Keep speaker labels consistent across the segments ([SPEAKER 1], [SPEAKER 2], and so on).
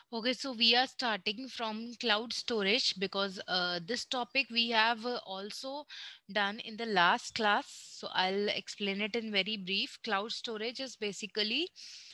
[SPEAKER 1] Okay, so we are starting from cloud storage because this topic we have also done in the last class. So I'll explain it in very brief. Cloud storage is basically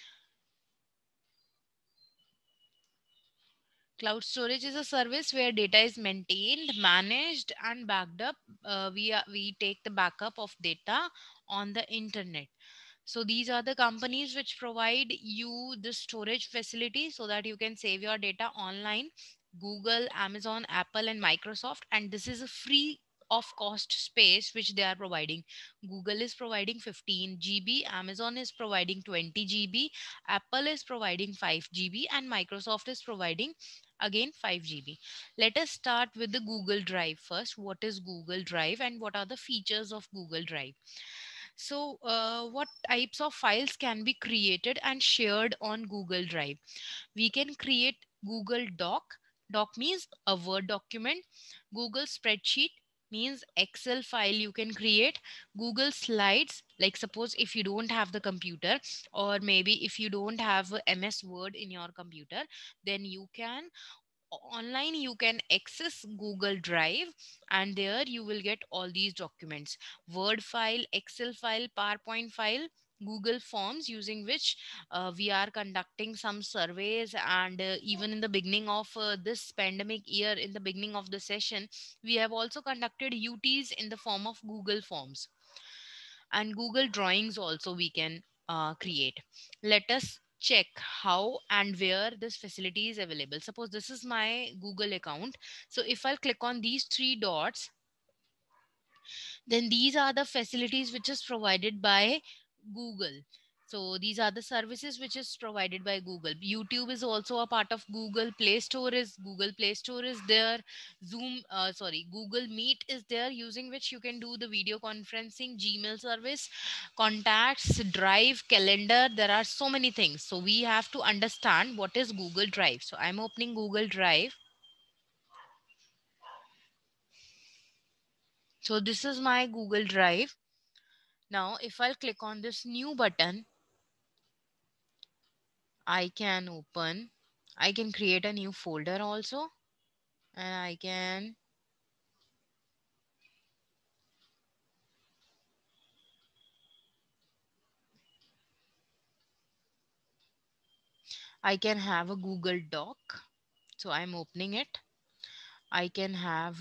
[SPEAKER 1] cloud storage is a service where data is maintained, managed, and backed up. We take the backup of data on the internet. So these are the companies which provide you the storage facility so that you can save your data online. Google, Amazon, Apple, and Microsoft. And this is a free of cost space which they are providing. Google is providing 15 GB, Amazon is providing 20 GB, Apple is providing 5 GB, and Microsoft is providing again 5 GB. Let us start with the Google Drive first. What is Google Drive and what are the features of Google Drive? So, what types of files can be created and shared on Google Drive? We can create Google Doc. Doc means a Word document. Google Spreadsheet means Excel file you can create. Google Slides, like suppose if you don't have the computer, or maybe if you don't have a MS Word in your computer, then you can online you can access Google Drive, and there you will get all these documents: Word file, Excel file, PowerPoint file, Google Forms, using which we are conducting some surveys. And even in the beginning of this pandemic year, in the beginning of the session, we have also conducted UTs in the form of Google Forms. And Google Drawings also we can create. Let us check how and where this facility is available. Suppose this is my Google account. So if I'll click on these three dots, then these are the facilities which is provided by Google. So these are the services which is provided by Google. YouTube is also a part of Google. Google Play Store is there. Google Meet is there, using which you can do the video conferencing. Gmail service, contacts, Drive, calendar. There are so many things. So we have to understand what is Google Drive. So I'm opening Google Drive. So this is my Google Drive. Now, if I'll click on this new button, I can create a new folder also, and I can have a Google Doc. So I'm opening it. I can have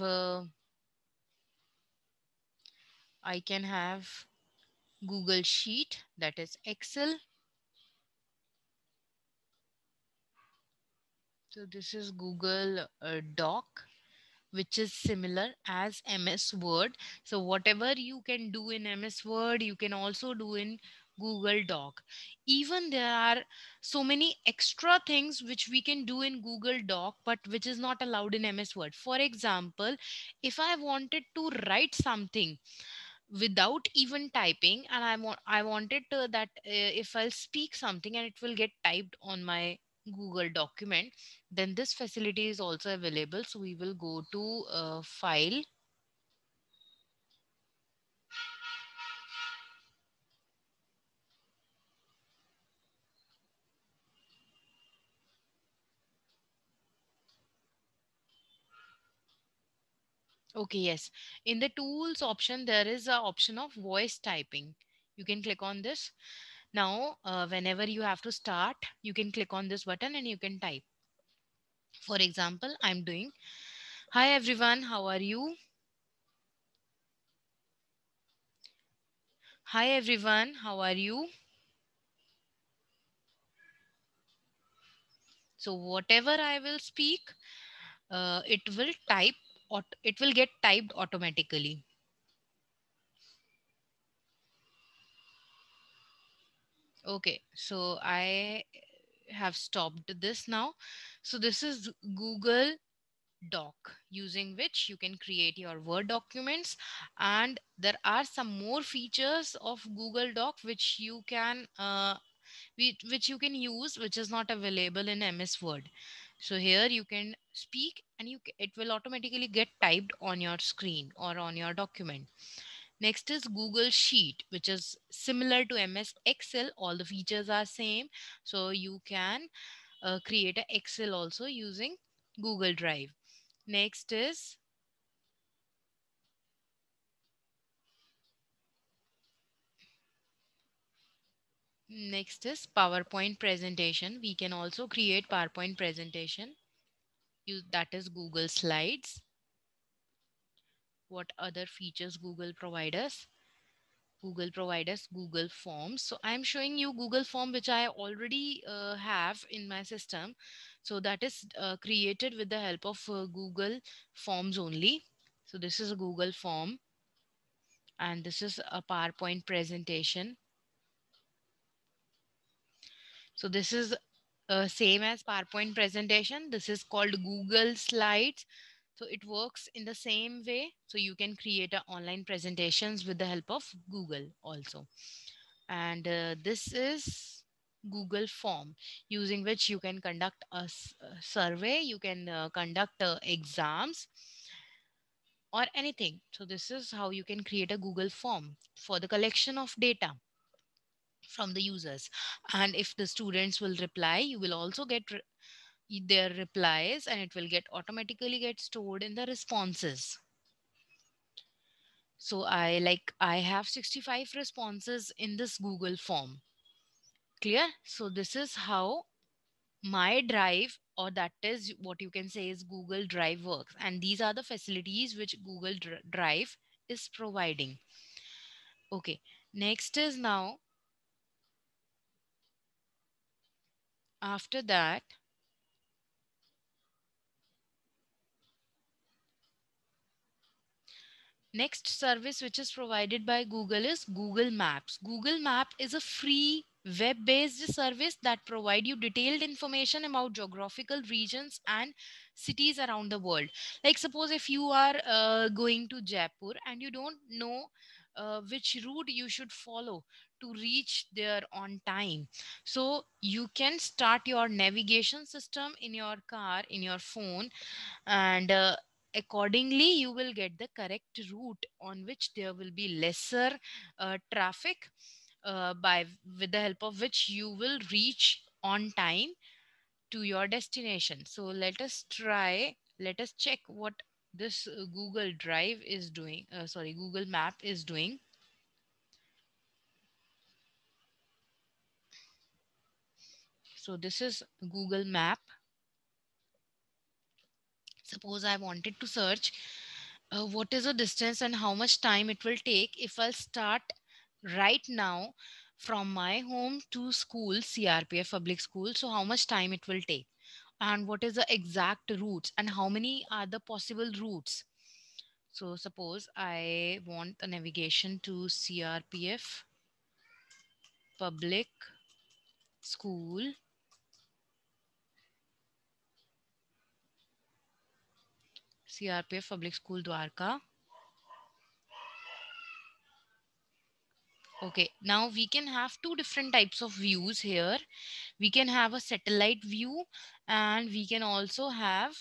[SPEAKER 1] I can have Google Sheet, that is Excel. So this is Google Doc, which is similar as MS Word. So whatever you can do in MS Word, you can also do in Google Doc. Even there are so many extra things which we can do in Google Doc, but which is not allowed in MS Word. For example, if I wanted to write something without even typing, and I wanted to, that if I'll speak something and it will get typed on my Google document, then this facility is also available. So we will go to file. Okay, yes, in the tools option there is a option of voice typing. You can click on this. Now whenever you have to start, you can click on this button and you can type. For example, I'm doing, "Hi everyone, how are you? Hi everyone, how are you?" So whatever I will speak, it will type, or it will get typed automatically. Okay, so I have stopped this now. So this is Google Doc, using which you can create your Word documents. And there are some more features of Google Doc which you can which you can use, which is not available in MS Word. So here you can speak and it will automatically get typed on your screen or on your document. Next is Google Sheet, which is similar to MS Excel. All the features are same. So you can create an Excel also using Google Drive. Next is PowerPoint presentation. We can also create PowerPoint presentation. That is Google Slides. What other features Google provide us? Google provide us Google Forms. So I'm showing you Google Form, which I already have in my system. So that is created with the help of Google Forms only. So this is a Google Form, and this is a PowerPoint presentation. So this is same as PowerPoint presentation. This is called Google Slides. So it works in the same way. So you can create online presentations with the help of Google also. And this is Google Form, using which you can conduct a survey, you can conduct exams or anything. So this is how you can create a Google Form for the collection of data from the users. And if the students will reply, you will also get their replies, and it will get automatically get stored in the responses. So I have 65 responses in this Google Form. Clear? So this is how my drive, or that is what you can say is Google Drive, works. And these are the facilities which Google Drive is providing. Okay, next is now, after that, next service which is provided by Google is Google Maps. Google Map is a free web-based service that provide you detailed information about geographical regions and cities around the world. Like suppose if you are going to Jaipur and you don't know which route you should follow to reach there on time. So you can start your navigation system in your car, in your phone, and accordingly you will get the correct route on which there will be lesser traffic, by with the help of which you will reach on time to your destination. So let us check what this Google Drive is doing, sorry, Google Map is doing. So this is Google Map. Suppose I wanted to search what is the distance and how much time it will take if I'll start right now from my home to school, CRPF public school. So how much time it will take, and what is the exact routes, and how many are the possible routes. So suppose I want a navigation to CRPF public school. CRPF public school Dwarka. Okay, now we can have two different types of views here. We can have a satellite view, and we can also have,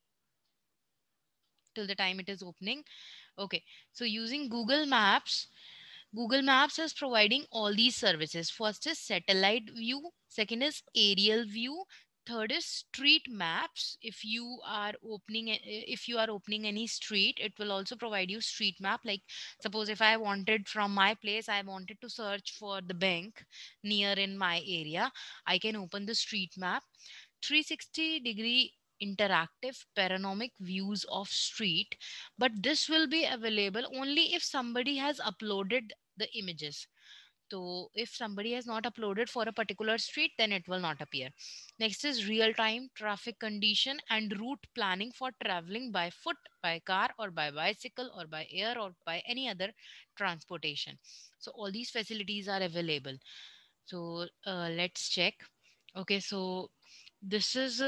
[SPEAKER 1] till the time it is opening. Okay, so using Google Maps is providing all these services. First is satellite view, second is aerial view, third is street maps. If you are opening any street, it will also provide you street map. Like suppose if I wanted from my place, I wanted to search for the bank near in my area, I can open the street map. 360-degree interactive panoramic views of street, but this will be available only if somebody has uploaded the images. So if somebody has not uploaded for a particular street, then it will not appear. Next is real time traffic condition and route planning for traveling by foot, by car, or by bicycle, or by air, or by any other transportation. So all these facilities are available. So let's check. Okay, so this is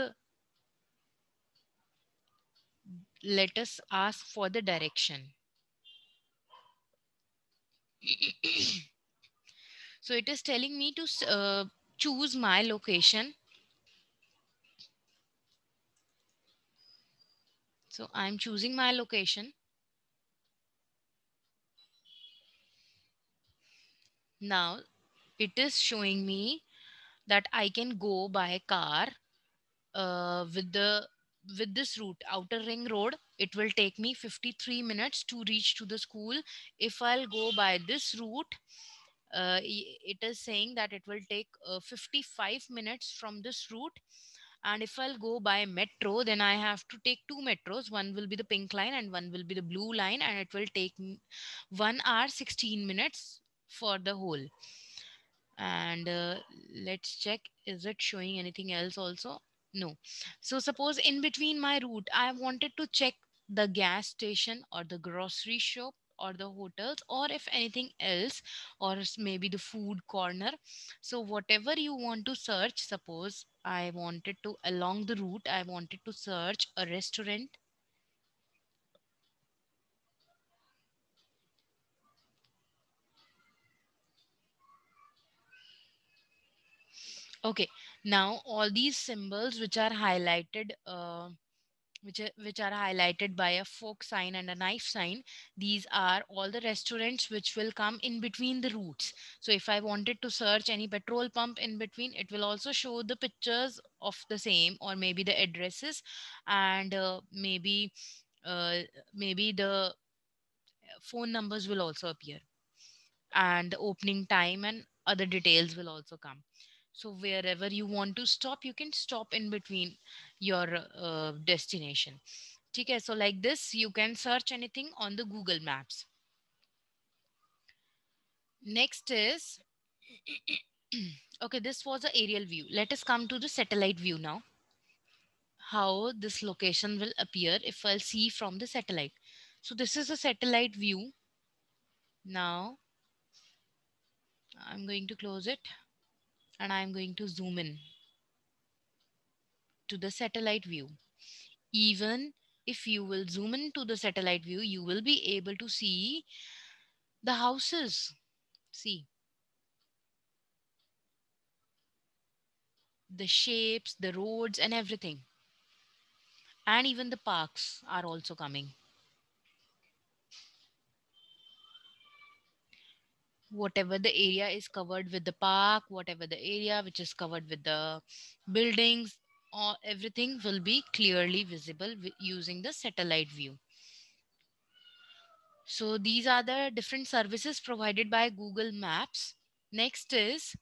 [SPEAKER 1] let us ask for the direction. So it is telling me to choose my location. So I'm choosing my location. Now it is showing me that I can go by car with this route, outer ring road, it will take me 53 minutes to reach to the school. If I'll go by this route, it is saying that it will take 55 minutes from this route. And if I'll go by metro, then I have to take two metros. One will be the pink line and one will be the blue line, and it will take 1 hour 16 minutes for the whole. And let's check, is it showing anything else also? No. So suppose in between my route I wanted to check the gas station or the grocery shop or the hotels, or if anything else, or maybe the food corner. So whatever you want to search, suppose I wanted to, along the route I wanted to search a restaurant. Okay, now all these symbols which are highlighted, which are highlighted by a fork sign and a knife sign, these are all the restaurants which will come in between the routes. So if I wanted to search any petrol pump in between, it will also show the pictures of the same, or maybe the addresses, and uh, maybe the phone numbers will also appear, and the opening time and other details will also come. So wherever you want to stop, you can stop in between your destination. Okay, so like this you can search anything on the Google Maps. Next is okay, this was the aerial view. Let us come to the satellite view now. How this location will appear if I'll see from the satellite. So this is a satellite view. Now I'm going to close it and I'm going to zoom in to the satellite view. Even if you will zoom into the satellite view, you will be able to see the houses. See the shapes, the roads, and everything. And even the parks are also coming. Whatever the area is covered with the park, whatever the area which is covered with the buildings, or everything will be clearly visible using the satellite view. So these are the different services provided by Google Maps. Next is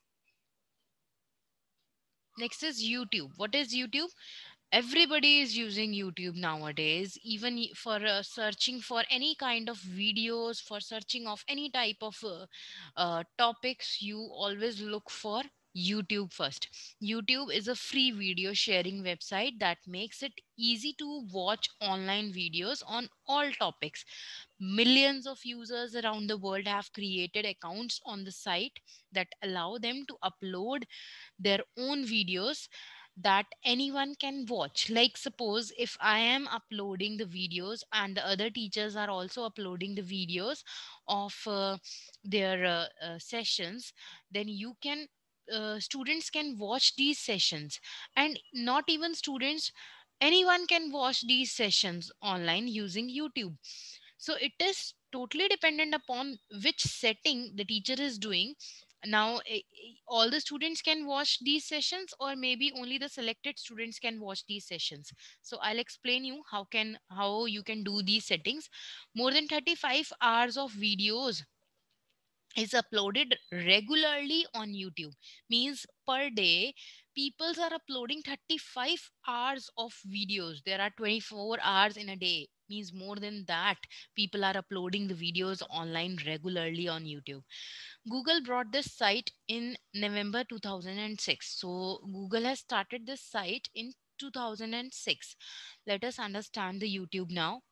[SPEAKER 1] Next is YouTube. What is YouTube? Everybody is using YouTube nowadays, even for searching for any kind of videos, for searching of any type of topics. You always look for YouTube first. YouTube is a free video sharing website that makes it easy to watch online videos on all topics. Millions of users around the world have created accounts on the site that allow them to upload their own videos that anyone can watch. Like, suppose if I am uploading the videos and the other teachers are also uploading the videos of their sessions, then you can students can watch these sessions. And not even students, anyone can watch these sessions online using YouTube. So it is totally dependent upon which setting the teacher is doing. Now all the students can watch these sessions, or maybe only the selected students can watch these sessions. So I'll explain you how you can do these settings. More than 35 hours of videos is uploaded regularly on YouTube. Means per day people are uploading 35 hours of videos. There are 24 hours in a day, means more than that people are uploading the videos online regularly on YouTube. Google brought this site in November 2006. So Google has started this site in 2006. Let us understand the YouTube now.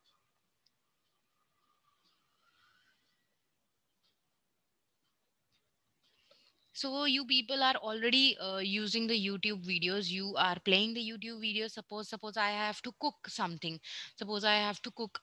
[SPEAKER 1] So you people are already using the YouTube videos. You are playing the YouTube videos. Suppose I have to cook something. Suppose I have to cook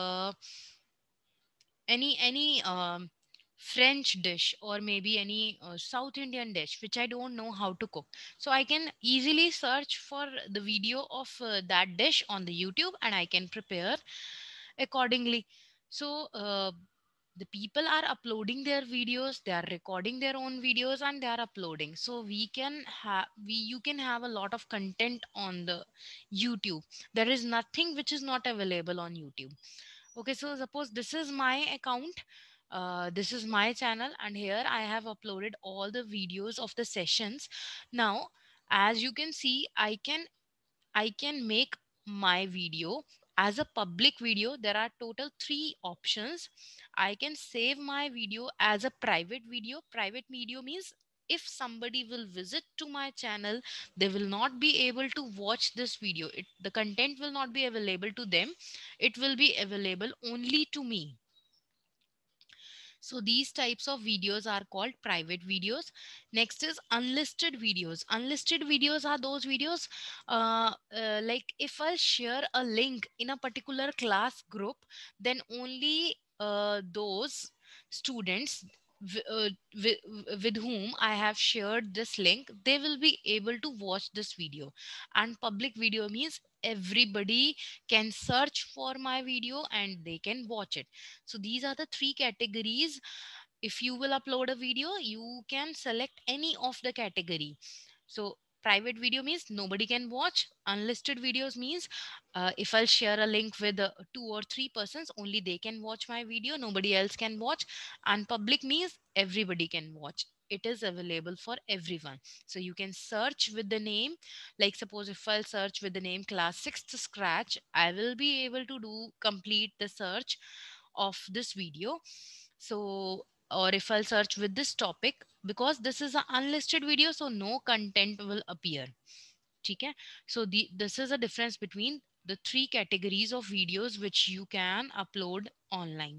[SPEAKER 1] any French dish, or maybe any South Indian dish which I don't know how to cook. So I can easily search for the video of that dish on the YouTube, and I can prepare accordingly. So The people are uploading their videos, they are recording their own videos, and they are uploading. So we can have you can have a lot of content on the YouTube. There is nothing which is not available on YouTube. Okay, so suppose this is my account, this is my channel, and here I have uploaded all the videos of the sessions. Now, as you can see, I can make my video as a public video. There are total three options. I can save my video as a private video. Private video means if somebody will visit to my channel, they will not be able to watch this video. The content will not be available to them. It will be available only to me. So these types of videos are called private videos. Next is unlisted videos. Unlisted videos are those videos like if I share a link in a particular class group, then only those students with, with whom I have shared this link, they will be able to watch this video. And public video means everybody can search for my video and they can watch it. So these are the three categories. If you will upload a video, you can select any of the category. So private video means nobody can watch. Unlisted videos means if I'll share a link with two or three persons, only they can watch my video, nobody else can watch. And public means everybody can watch. It is available for everyone. So you can search with the name, like suppose if I'll search with the name class 6th scratch, I will be able to do complete the search of this video. So, or if I'll search with this topic, because this is an unlisted video, so no content will appear. Okay? So this is a difference between the three categories of videos which you can upload online.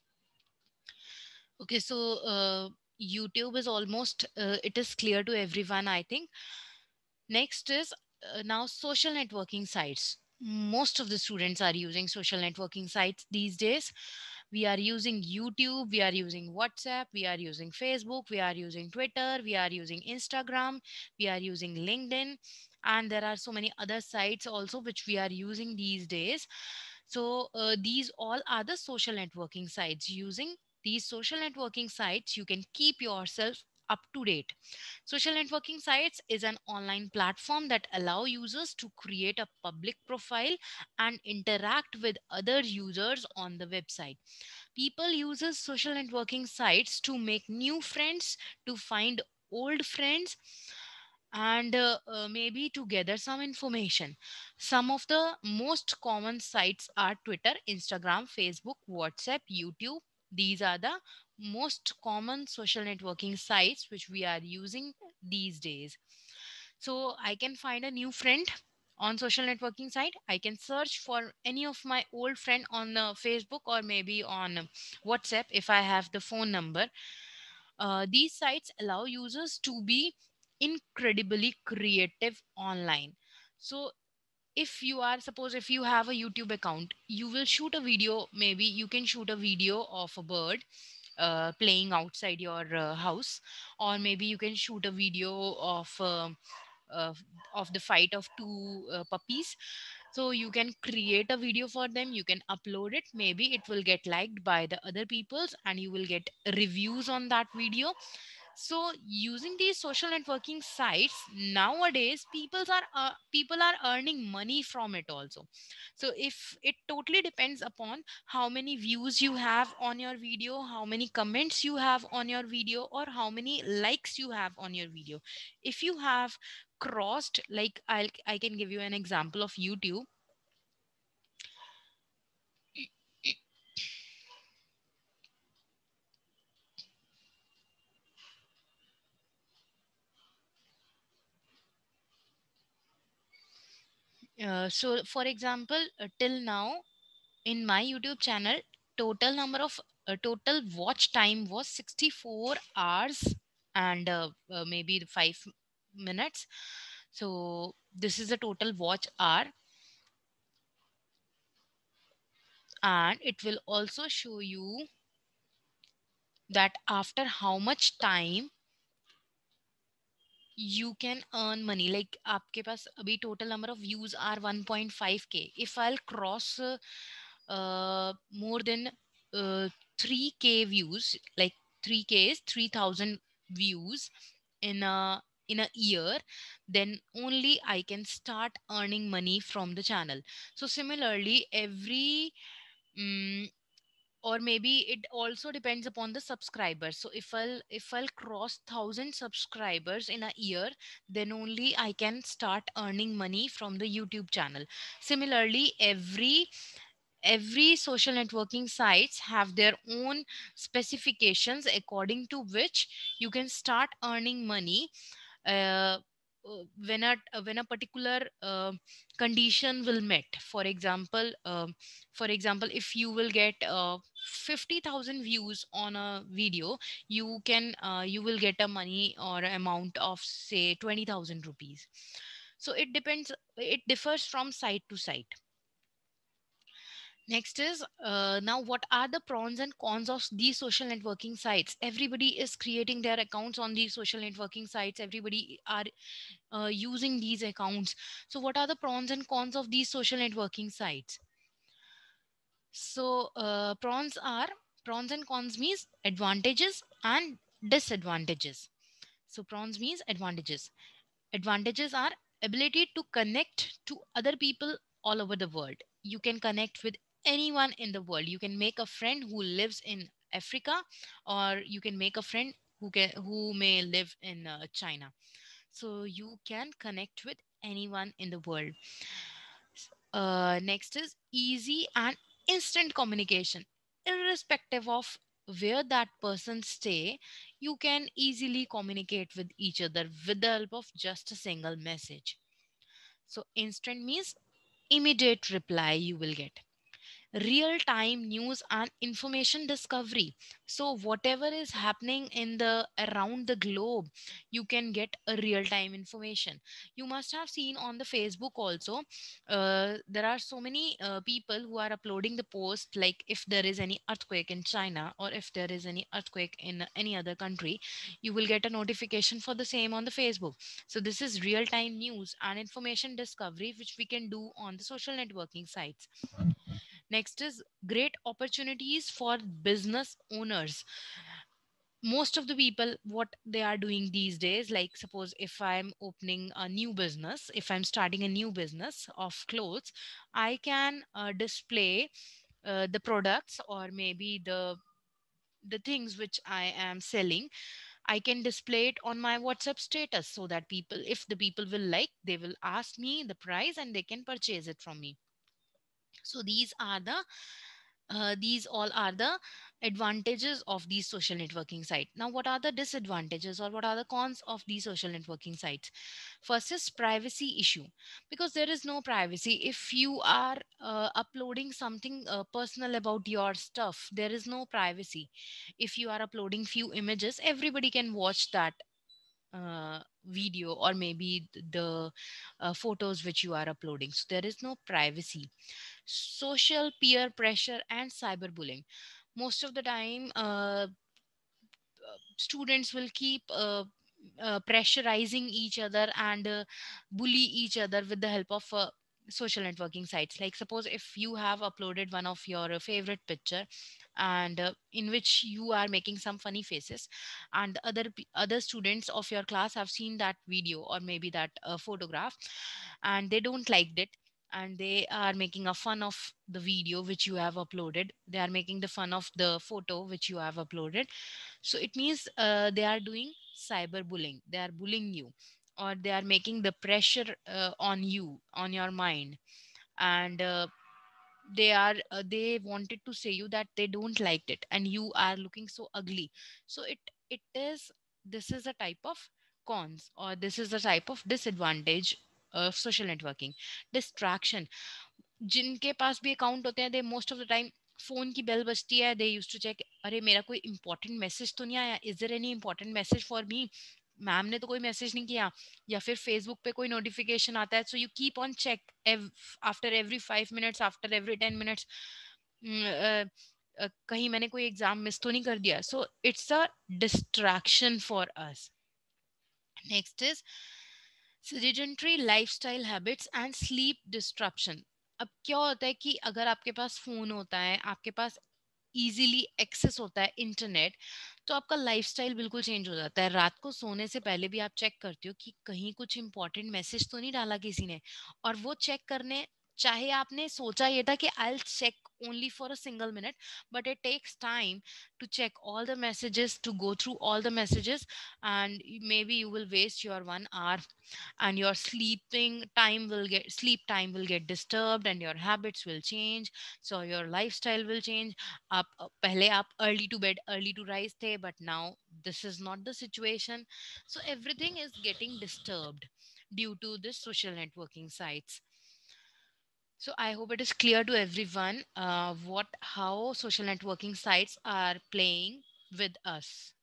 [SPEAKER 1] Okay, so YouTube is almost it is clear to everyone, I think. Next is now social networking sites. Most of the students are using social networking sites these days. We are using YouTube, we are using WhatsApp, we are using Facebook, we are using Twitter, we are using Instagram, we are using LinkedIn, and there are so many other sites also which we are using these days. So these all are the social networking sites. Using these social networking sites, you can keep yourself up to date. Social networking sites is an online platform that allow users to create a public profile and interact with other users on the website. People uses social networking sites to make new friends, to find old friends, and maybe to gather some information. Some of the most common sites are Twitter, Instagram, Facebook, WhatsApp, YouTube. These are the most common social networking sites which we are using these days. So I can find a new friend on social networking site. I can search for any of my old friend on Facebook or maybe on WhatsApp if I have the phone number. These sites allow users to be incredibly creative online. So if you are, suppose if you have a YouTube account, you will shoot a video. Maybe you can shoot a video of a bird playing outside your house, or maybe you can shoot a video uh, of the fight of two puppies. So you can create a video for them, you can upload it, maybe it will get liked by the other peoples and you will get reviews on that video. So using these social networking sites nowadays, people are earning money from it also. So if it totally depends upon how many views you have on your video, how many comments you have on your video, or how many likes you have on your video. If you have crossed, like I can give you an example of YouTube. So for example, till now in my YouTube channel, total number of total watch time was 64 hours and maybe 5 minutes. So this is the total watch hour, and it will also show you that after how much time you can earn money. Like आपके पास अभी total number of views are 1.5k. If I'll cross more than 3K views, like 3K is 3,000 views in a year, then only I can start earning money from the channel. So similarly, every mm or maybe it also depends upon the subscribers. So if I'll cross 1,000 subscribers in a year, then only I can start earning money from the YouTube channel. Similarly, every social networking sites have their own specifications according to which you can start earning money uh, when a particular condition will met. For example, if you will get 50,000 views on a video, you will get a money or amount of say 20,000 rupees. So it differs from site to site. Next is, now what are the pros and cons of these social networking sites? Everybody is creating their accounts on these social networking sites. Everybody are using these accounts. So what are the pros and cons of these social networking sites? So pros and cons means advantages and disadvantages. So pros means advantages. Advantages are ability to connect to other people all over the world. You can connect with anyone in the world. You can make a friend who lives in Africa, or you can make a friend who may live in China. So you can connect with anyone in the world. Next is easy and instant communication. Irrespective of where that person stay, you can easily communicate with each other with the help of just a single message. So instant means immediate reply you will get. Real time news and information discovery. So whatever is happening in the around the globe, you can get a real time information. You must have seen on the Facebook also, there are so many people who are uploading the post, like if there is any earthquake in China or if there is any earthquake in any other country, you will get a notification for the same on the Facebook. So this is real time news and information discovery which we can do on the social networking sites. Next is great opportunities for business owners. Most of the people, what they are doing these days, like suppose if I'm opening a new business, if I'm starting a new business of clothes, I can display the products or maybe the things which I am selling. I can display it on my WhatsApp status so that people, if the people will like, they will ask me the price and they can purchase it from me. So these all are the advantages of these social networking sites. Now what are the disadvantages or what are the cons of these social networking sites? First is privacy issue, because there is no privacy. If you are uploading something personal about your stuff, there is no privacy. If you are uploading few images, everybody can watch that video or maybe the photos which you are uploading. So there is no privacy. Social peer pressure and cyberbullying. Most of the time, students will keep pressurizing each other and bully each other with the help of social networking sites. Like suppose if you have uploaded one of your favorite picture and in which you are making some funny faces, and other students of your class have seen that video or maybe that photograph, and they don't liked it, and they are making a fun of the video which you have uploaded, they are making the fun of the photo which you have uploaded. So it means they are doing cyberbullying, they are bullying you, or they are making the pressure on you, on your mind. And they wanted to say you that they don't liked it and you are looking so ugly. So it is, this is a type of cons, or this is a type of disadvantage of social networking. Distraction. जिनके पास भी account होते हैं, they most of the time phone की bell बजती है, दे use to check, अरे मेरा कोई इंपॉर्टेंट मैसेज तो नहीं आया, is there any important message for me, ma'am ने तो कोई मैसेज नहीं किया, या फिर फेसबुक पे कोई नोटिफिकेशन आता है, so you keep on check after every 5 minutes, after every 10 minutes, कहीं मैंने कोई एग्जाम मिस तो नहीं कर दिया. So it's a distraction for us. Next is sedentary lifestyle habits and sleep disruption. अब क्या होता है कि अगर आपके पास फोन होता है, आपके पास इजीली एक्सेस होता है इंटरनेट, तो आपका लाइफस्टाइल बिल्कुल चेंज हो जाता है। रात को सोने से पहले भी आप चेक करते हो कि कहीं कुछ इंपॉर्टेंट मैसेज तो नहीं डाला किसी ने, और वो चेक करने, चाहे आपने सोचा ये था कि I will check only for a single minute, but it takes time to check all the messages, to go through all the messages, and maybe you will waste your 1 hour, and your sleep time will get disturbed, and your habits will change, so your lifestyle will change. आप पहले आप early to bed early to rise थे, but now this is not the situation, so everything is getting disturbed due to this social networking sites. So I hope it is clear to everyone what how social networking sites are playing with us.